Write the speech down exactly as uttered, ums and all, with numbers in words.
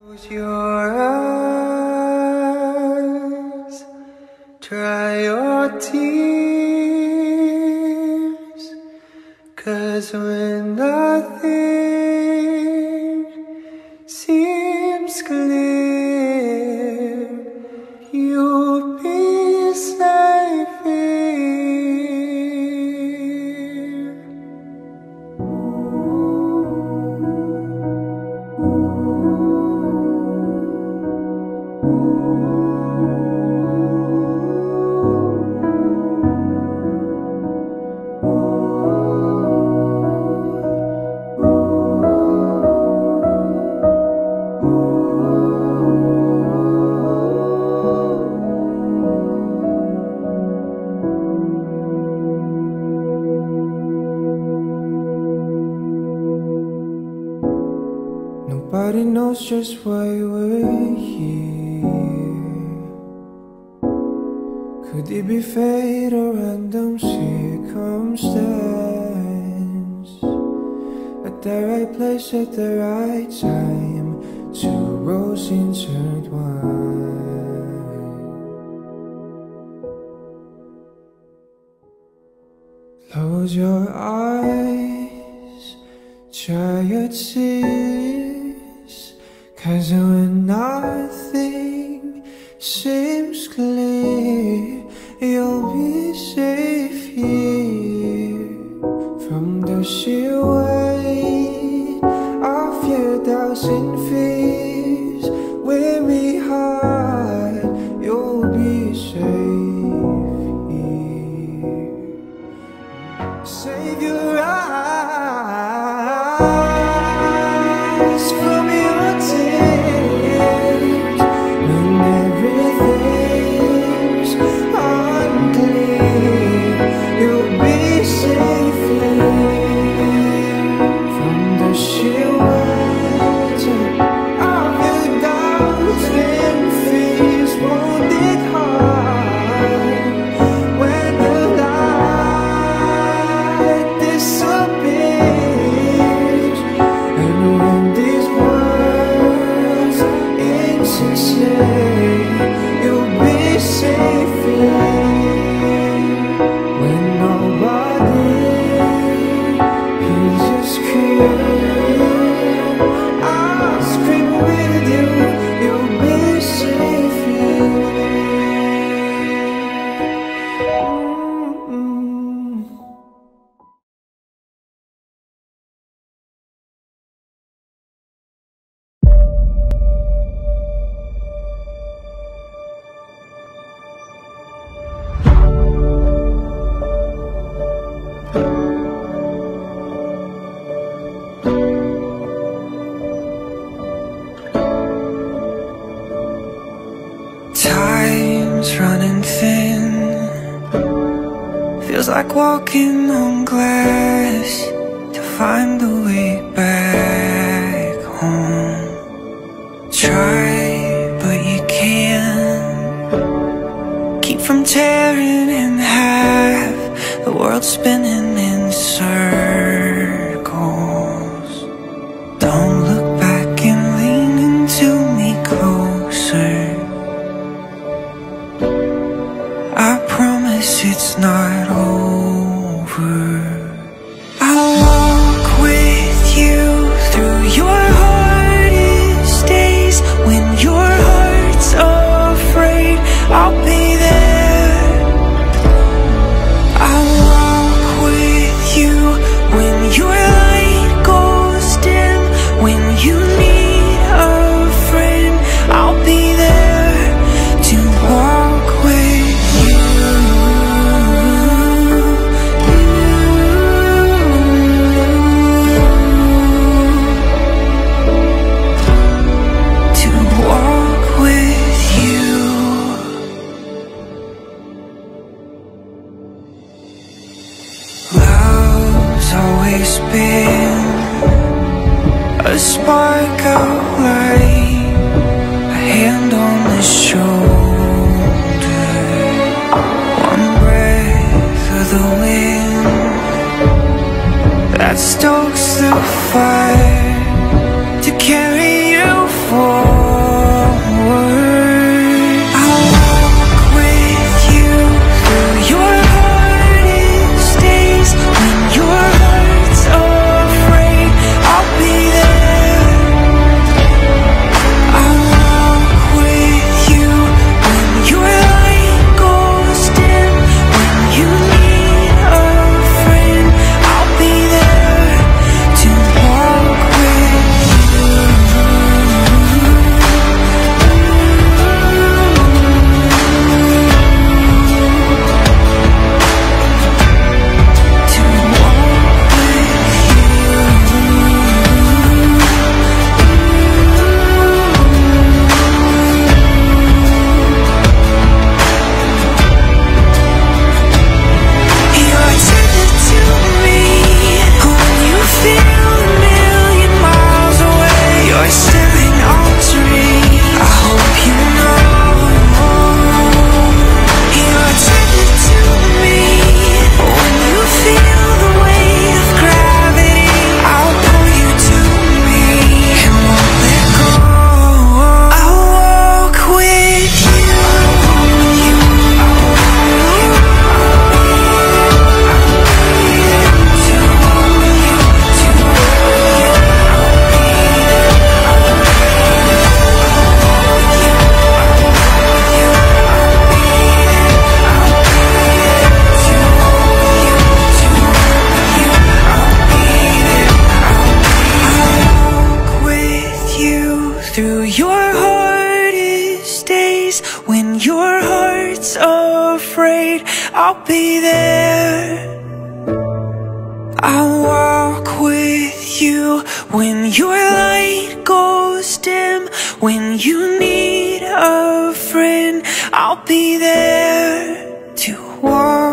Close your eyes, dry your tears, 'cause when nothing seems clear, you'll be safe here. Nobody knows just why we're here. Could it be fate or random circumstance? At the right place at the right time, two roads intertwined. Close your eyes, dry your tears, 'cause when nothing seems clear, you'll be safe here. From the sheer weight of your thousand fears, weary heart, you'll be safe here. Save your eyes from your tears when everything's unclear. You'll be safe here. From the sheer weight of your doubts and fears, won't it hurt when the light disappears? And when these words insist, you'll be safe here. When nobody hears your scream, I'll scream with you. You'll be safe here. Mm-mm. Time's running thin, feels like walking on glass to find the way back home. Try, but you can't keep from tearing in half. The world's spinning in circles. Don't look back and lean into me closer. I promise it's not over. I'll walk with you through your hardest days. When your heart's afraid, I'll be there. I'll walk with you your hardest days, when your heart's afraid, I'll be there. I'll walk with you when your light goes dim. When you need a friend, I'll be there to walk